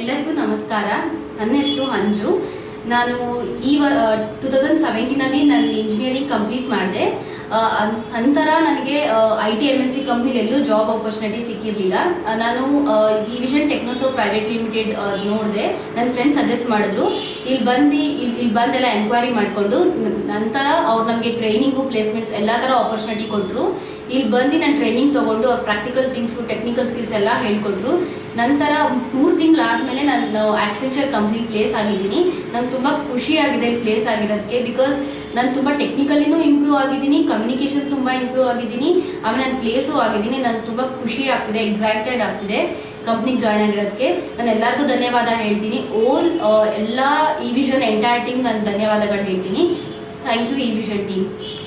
ಎಲ್ಲರಿಗೂ ನಮಸ್ಕಾರ. ನನ್ನ ಹೆಸರು ಅಂಜು. ನಾನು ಈ 2017 ಅಲ್ಲಿ ನನ್ನ ಇಂಜಿನಿಯರಿಂಗ್ ಕಂಪ್ಲೀಟ್ ಮಾಡಿದೆ. ನಂತರ ನನಗೆ IT MNC ಕಂಪ್ನಿಲಿ ಎಲ್ಲೂ ಜಾಬ್ ಆಪರ್ಚುನಿಟಿ ಸಿಕ್ಕಿರಲಿಲ್ಲ. ನಾನು ಈ ವಿಷನ್ ಟೆಕ್ನೋಸೋ ಪ್ರೈವೇಟ್ ಲಿಮಿಟೆಡ್ ನೋಡಿದೆ. ನನ್ನ ಫ್ರೆಂಡ್ಸ್ ಸಜೆಸ್ಟ್ ಮಾಡಿದ್ರು. ಇಲ್ಲಿ ಬಂದೆಲ್ಲ ಎನ್ಕ್ವೈರಿ ಮಾಡಿಕೊಂಡು ನಂತರ ಅವ್ರು ನಮಗೆ ಟ್ರೈನಿಂಗು ಪ್ಲೇಸ್ಮೆಂಟ್ಸ್ ಎಲ್ಲ ಥರ ಆಪರ್ಚುನಿಟಿ ಕೊಟ್ಟರು. ಇಲ್ಲಿ ಬಂದು ನಾನು ಟ್ರೈನಿಂಗ್ ತೊಗೊಂಡು ಅವ್ರು ಪ್ರಾಕ್ಟಿಕಲ್ ಥಿಂಗ್ಸು ಟೆಕ್ನಿಕಲ್ ಸ್ಕಿಲ್ಸ್ ಎಲ್ಲ ಹೇಳ್ಕೊಟ್ರು. ನಂತರ 3 ತಿಂಗಳಾದಮೇಲೆ ನಾನು ಆಕ್ಸೆಂಚರ್ ಕಂಪ್ನಿ ಪ್ಲೇಸ್ ಆಗಿದ್ದೀನಿ. ನಂಗೆ ತುಂಬ ಖುಷಿಯಾಗಿದೆ ಇಲ್ಲಿ ಪ್ಲೇಸ್ ಆಗಿರೋದಕ್ಕೆ. ಬಿಕಾಸ್ ನಾನು ತುಂಬ ಟೆಕ್ನಿಕಲಿನೂ ಇಂಪ್ರೂವ್ ಆಗಿದ್ದೀನಿ, ಕಮ್ಯುನಿಕೇಷನ್ ತುಂಬ ಇಂಪ್ರೂವ್ ಆಗಿದ್ದೀನಿ, ಆಮೇಲೆ ನಾನು ಪ್ಲೇಸು ಆಗಿದ್ದೀನಿ. ನಂಗೆ ತುಂಬ ಖುಷಿ ಆಗ್ತಿದೆ, ಎಕ್ಸೈಟೆಡ್ ಆಗ್ತಿದೆ ಕಂಪ್ನಿಗೆ ಜಾಯ್ನ್ ಆಗಿರೋದಕ್ಕೆ. ನಾನು ಎಲ್ಲರಿಗೂ ಧನ್ಯವಾದ ಹೇಳ್ತೀನಿ. ಎಲ್ಲ ಈ ವಿಷನ್ ಎಂಟೈರ್ ಟೀಮ್ ನಾನು ಧನ್ಯವಾದಗಳು ಹೇಳ್ತೀನಿ. ಥ್ಯಾಂಕ್ ಯು ಈ ವಿಷನ್ ಟೀಮ್.